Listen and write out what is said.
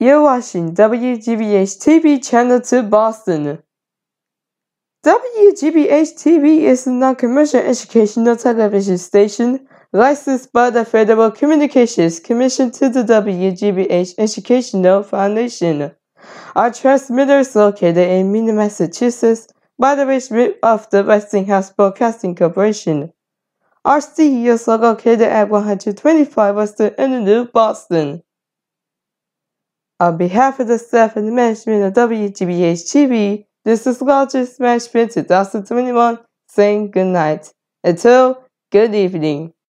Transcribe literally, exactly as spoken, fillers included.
You're watching W G B H T V Channel two Boston. W G B H T V is a non-commercial educational television station licensed by the Federal Communications Commission to the W G B H Educational Foundation. Our transmitter is located in Minden, Massachusetts, by the Reboot of the Westinghouse Broadcasting Corporation. Our studios are located at one twenty-five Western Avenue, Boston. On behalf of the staff and the management of W G B H T V, this is Largest Management twenty twenty-one saying good night. Until good evening.